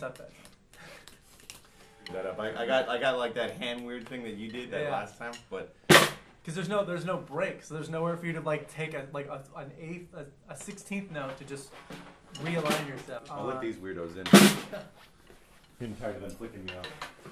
mess up it. That up. I got like that hand weird thing that you did that last time, but because there's no break, so there's nowhere for you to like take an 16th note to just realign yourself. I'll let these weirdos in. I'm tired of them flicking me off.